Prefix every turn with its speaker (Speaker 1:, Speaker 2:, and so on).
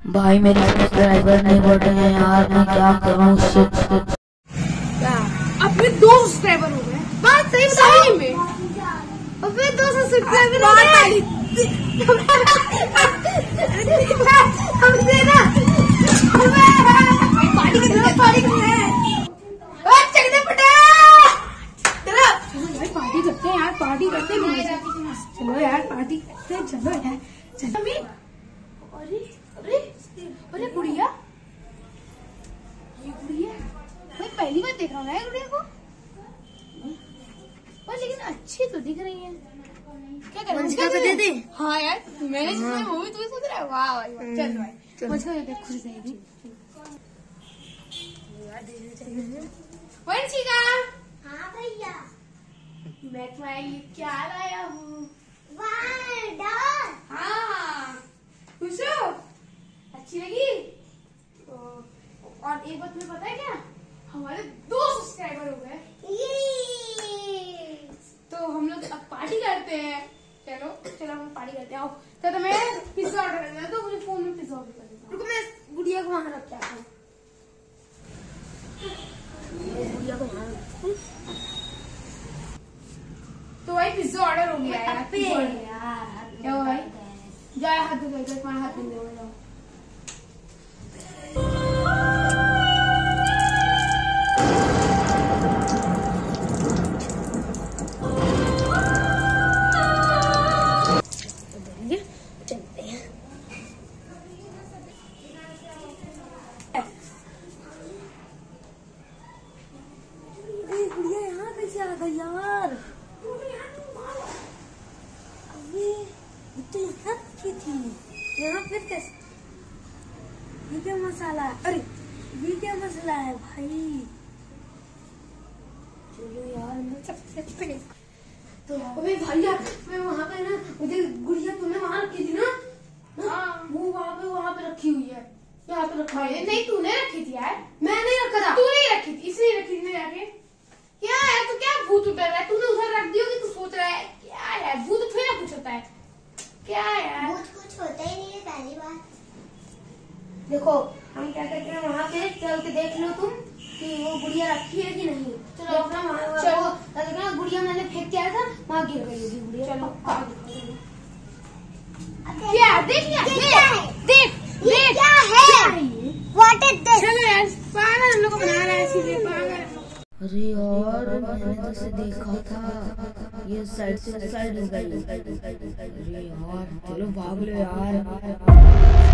Speaker 1: भाई मेरे सब्सक्राइबर नहीं बढ़ रहे हैं यार, मैं क्या करूँ उससे।
Speaker 2: अपने 2 सब्सक्राइबर हो गए। बात सही में अपने 200 सब्सक्राइबर हो गए। हमसे ना पार्टी करते हैं यार, पार्टी करते हैं। चलो यार पार्टी करते हैं, चलो यार चलो। अरे अरे अरे गुड़िया, ये गुड़िया मैं पहली बार देख रहा हूँ ना गुड़िया को, पर लेकिन अच्छी तो दिख रही है। क्या करें, दे दे। हाँ यार मैंने मूवी तुम्हें सोच रहा है। वाह भाई चल भाई मुझको दे, खुश रहेगी। वंशिका।
Speaker 3: हाँ भैया,
Speaker 2: मैं तुम्हारे लिए क्या लाया हूँ। हाँ खुश हो, अच्छी लगी। और एक बात तुम्हें पता है क्या, हमारे 2 सब्सक्राइबर हो गए, तो हम लोग अब पार्टी करते हैं। चलो चलो हम पार्टी करते हैं। आओ तो मैं पिज्जा ऑर्डर करना है, तो मुझे फोन में पिज्जा ऑर्डर कर देता हूँ। रुको मैं गुड़िया को वहां रख के आता हूँ। तो भाई पिज्जा ऑर्डर हो गया यार। क्या हुआ भाई, जाए हाथ धो, तुम्हारा हाथ धो जाओ। चलते हैं।
Speaker 3: गुड़िया यहाँ कैसे आ गई यार। अरे ये तो यहाँ की थी, यहाँ फिर कैसे। ये क्या मसाला है, अरे ये क्या मसाला है भाई। चलो यार
Speaker 2: तो अबे भैया मैं वहाँ पे ना, मुझे गुड़िया तुमने वहाँ रखी थी ना। हाँ वो वहाँ पे रखी हुई है। यहाँ पे रखा है। नहीं तूने रखी थी यार, मैं नहीं रखा था। तूने ही रखी थी, इसलिए रखी थी जाके। क्या है तू, क्या भूत उतर रहा है, तूने उधर रख दी होगी, तू सोच रहा है क्या यार, भूत थोड़ी ना कुछ होता है। क्या यार
Speaker 3: भूत कुछ होता ही नहीं है, पहली बार।
Speaker 2: देखो हम क्या कहते हैं, वहाँ पे चल के देख लो तुम कि वो गुड़िया रखी है कि नहीं। चलो अपना वहाँ गुड़िया मैंने फेंक के आया था, वहाँ गिर गई होगी गुड़िया। चलो क्या देख लिया, देख
Speaker 3: क्या है, व्हाट इज दिस।
Speaker 2: चलो यार पागल हम लोग को बना रहा है, इसीलिए पागल।
Speaker 1: अरे यार मैंने तो से देखा था, ये साइड से साइड हो गई। अरे यार चलो भाग लो यार।